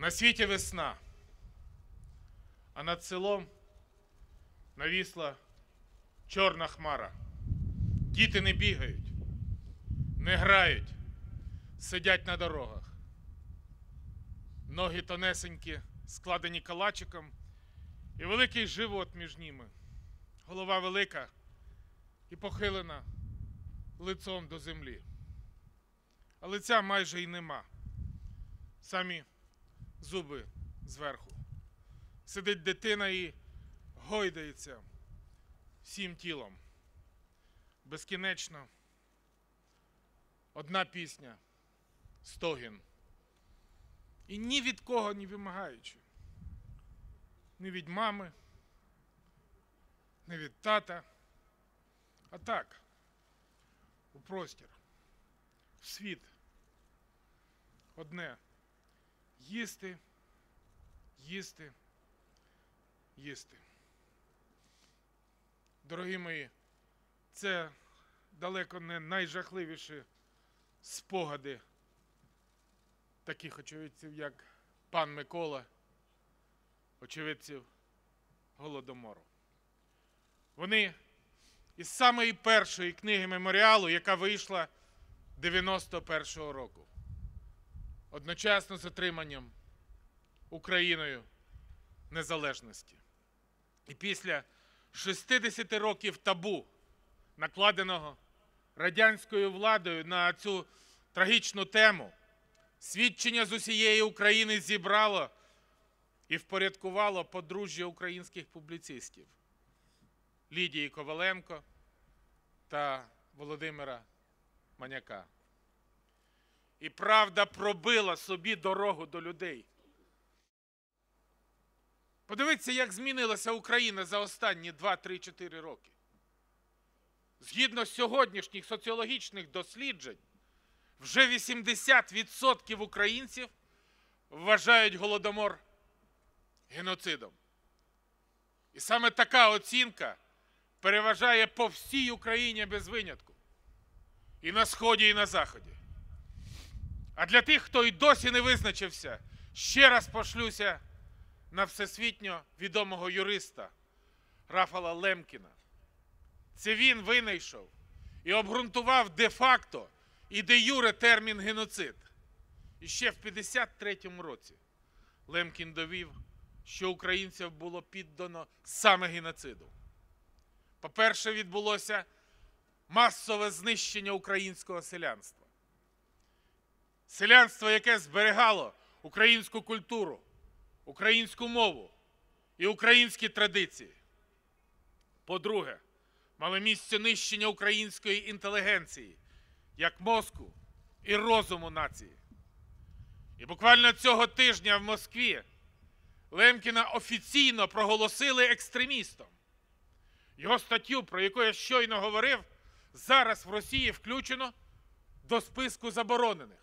На світі весна, а над селом навісла чорна хмара. Діти не бігають, не грають, сидять на дорогах. Ноги тонесенькі, складені калачиком, і великий живот між ними. Голова велика і похилена лицом до землі. А лиця майже й нема. Самі зуби зверху. Сидить дитина і гойдається всім тілом. Безкінечно. Одна пісня – стогін. І ні від кого не вимагаючи. Ні від мами, ні від тата. А так, у простір, в світ. Одне – їсти, їсти, їсти. Дорогі мої, це далеко не найжахливіші спогади таких очевидців, як пан Микола, очевидців Голодомору. Вони із самої першої книги меморіалу, яка вийшла 91-го року, одночасно з отриманням Україною незалежності. І після 60 років табу, накладеного радянською владою на цю трагічну тему, свідчення з усієї України зібрало і впорядкувало подружжя українських публіцистів Лідії Коваленко та Володимира Маняка. І правда пробила собі дорогу до людей. Подивіться, як змінилася Україна за останні 2-3-4 роки. Згідно сьогоднішніх соціологічних досліджень, вже 80% українців вважають Голодомор геноцидом. І саме така оцінка переважає по всій Україні без винятку. І на Сході, і на Заході. А для тих, хто й досі не визначився, ще раз пошлюся на всесвітньо відомого юриста Рафала Лемкіна. Це він винайшов і обґрунтував де-факто і де-юре термін геноцид. І ще в 53-му році Лемкін довів, що українців було піддано саме геноциду. По-перше, відбулося масове знищення українського селянства. Селянство, яке зберігало українську культуру, українську мову і українські традиції. По-друге, мало місце нищення української інтелігенції, як мозку і розуму нації. І буквально цього тижня в Москві Лемкіна офіційно проголосили екстремістом. Його статтю, про яку я щойно говорив, зараз в Росії включено до списку заборонених.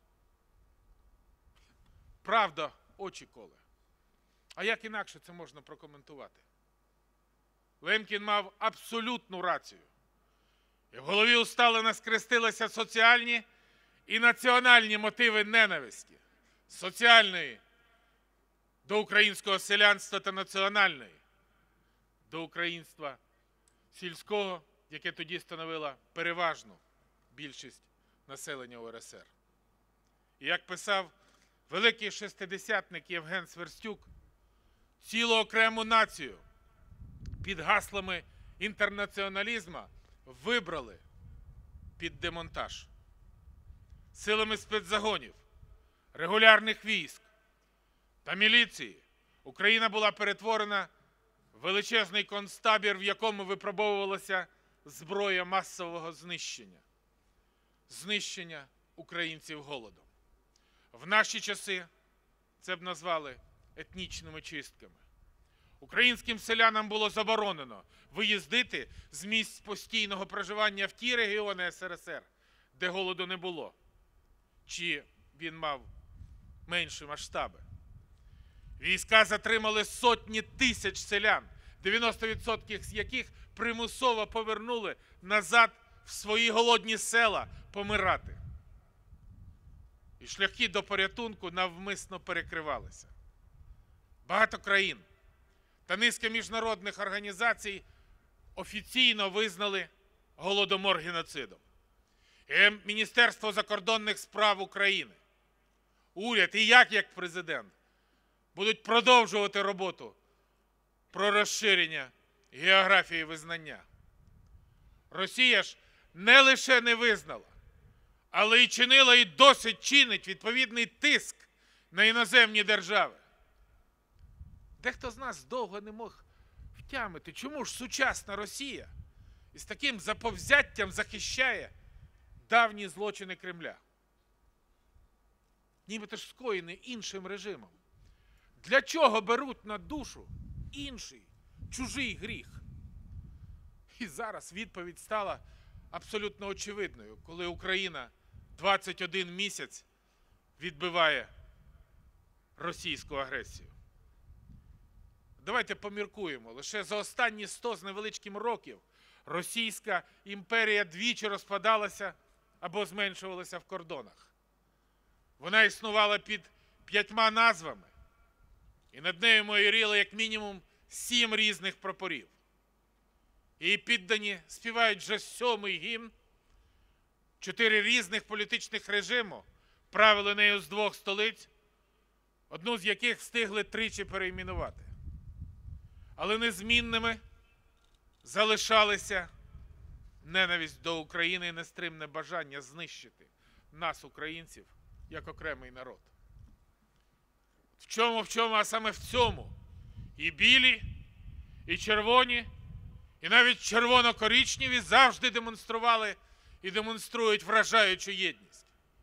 Правда, очі коле. А як інакше це можна прокоментувати? Лемкін мав абсолютну рацію. І в голові у Сталіна скрестилися соціальні і національні мотиви ненависті. Соціальної до українського селянства та національної до українства сільського, яке тоді становило переважну більшість населення УРСР. І як писав великий шестидесятник Євген Сверстюк, цілу окрему націю під гаслами інтернаціоналізму вибрали під демонтаж. Силами спецзагонів, регулярних військ та міліції Україна була перетворена в величезний концтабір, в якому випробовувалася зброя масового знищення. Знищення українців голодом. В наші часи це б назвали етнічними чистками. Українським селянам було заборонено виїздити з місць постійного проживання в ті регіони СРСР, де голоду не було, чи він мав менші масштаби. Війська затримали сотні тисяч селян, 90% з яких примусово повернули назад в свої голодні села помирати. і шляхи до порятунку навмисно перекривалися. Багато країн та низка міжнародних організацій офіційно визнали Голодомор геноцидом. І Міністерство закордонних справ України, уряд і я, як президент, будуть продовжувати роботу про розширення географії визнання. Росія ж не лише не визнала, але й чинила і досить чинить відповідний тиск на іноземні держави. Дехто з нас довго не мог втямити, чому ж сучасна Росія із таким заповзяттям захищає давні злочини Кремля. Нібито ж скоєні іншим режимом. Для чого беруть на душу інший, чужий гріх? І зараз відповідь стала абсолютно очевидною, коли Україна 21 місяць відбиває російську агресію. Давайте поміркуємо. Лише за останні 100 з невеличким років Російська імперія двічі розпадалася або зменшувалася в кордонах. Вона існувала під 5 назвами, і над нею майоріло як мінімум 7 різних прапорів. Її піддані співають вже 7-й гімн. 4 різних політичних режиму правили нею з 2 столиць, одну з яких встигли 3 перейменувати. Але незмінними залишалися ненависть до України і нестримне бажання знищити нас, українців, як окремий народ. В чому, а саме в цьому і білі, і червоні, і навіть червоно-коричневі завжди демонстрували і демонструють вражаючу єдність.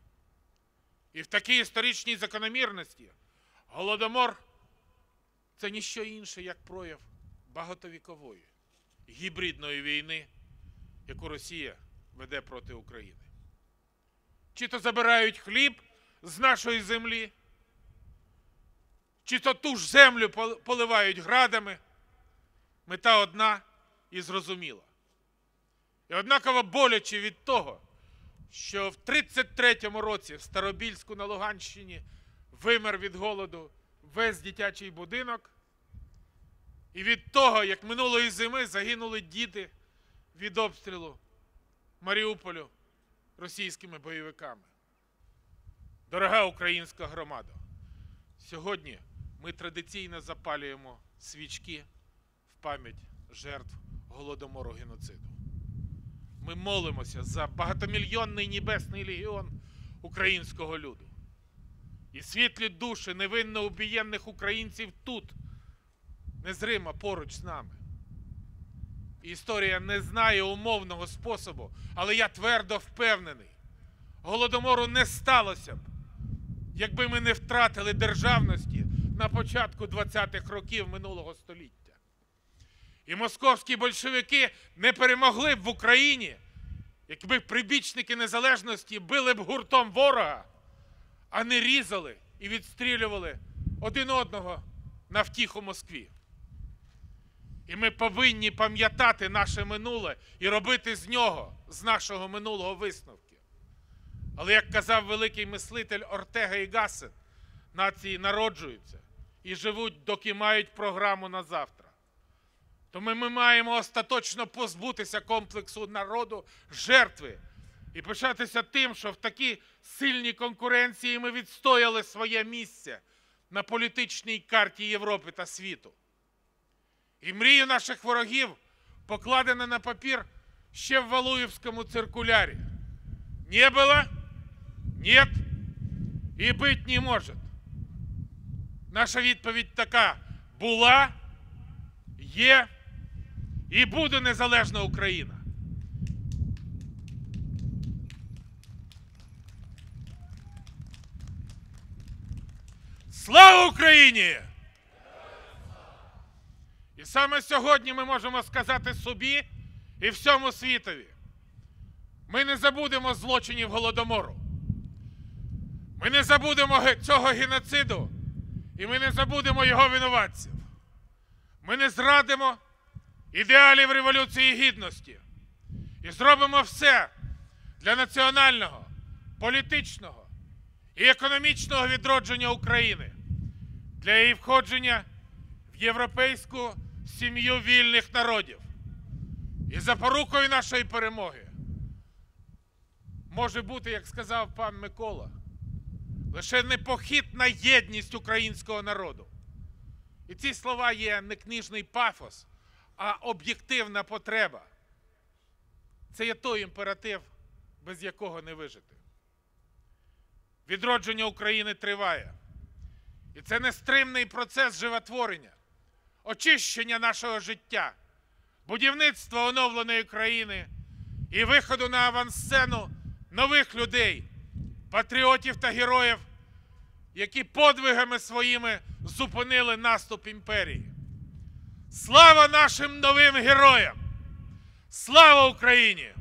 І в такій історичній закономірності Голодомор – це ніщо інше, як прояв багатовікової, гібридної війни, яку Росія веде проти України. Чи то забирають хліб з нашої землі, чи то ту ж землю поливають градами. Мета одна і зрозуміла. І однаково боляче від того, що в 33-му році в Старобільську на Луганщині вимер від голоду весь дитячий будинок, і від того, як минулої зими загинули діти від обстрілу Маріуполю російськими бойовиками. Дорога українська громада, сьогодні ми традиційно запалюємо свічки в пам'ять жертв Голодомору геноциду. Ми молимося за багатомільйонний небесний легіон українського люду. І світлі душі невинно убієнних українців тут, незримо поруч з нами. Історія не знає умовного способу, але я твердо впевнений, Голодомору не сталося б, якби ми не втратили державності на початку 20-х років минулого століття. І московські большевики не перемогли б в Україні, якби прибічники незалежності били б гуртом ворога, а не різали і відстрілювали один одного на втіху Москві. І ми повинні пам'ятати наше минуле і робити з нього, з нашого минулого висновки. Але, як казав великий мислитель Ортега і Гассет, нації народжуються і живуть, доки мають програму на завтра. Тому ми маємо остаточно позбутися комплексу народу жертви і пишатися тим, що в такій сильній конкуренції ми відстояли своє місце на політичній карті Європи та світу. І мрію наших ворогів покладено на папір ще в Валуєвському циркулярі. Не було, нет і бить не може. Наша відповідь така: була, є і буде незалежна Україна. Слава Україні! І саме сьогодні ми можемо сказати собі і всьому світові: ми не забудемо злочинів Голодомору. Ми не забудемо цього геноциду, і ми не забудемо його винуватців. Ми не зрадимо ідеалів Революції Гідності і зробимо все для національного, політичного і економічного відродження України, для її входження в європейську сім'ю вільних народів. І запорукою нашої перемоги може бути, як сказав пан Микола, лише непохитна єдність українського народу. І ці слова є не книжний пафос, а об'єктивна потреба. Це є той імператив, без якого не вижити. Відродження України триває. І це нестримний процес животворення, очищення нашого життя, будівництва оновленої країни і виходу на авансцену нових людей, патріотів та героїв, які подвигами своїми зупинили наступ імперії. Слава нашим новим героям! Слава Україні!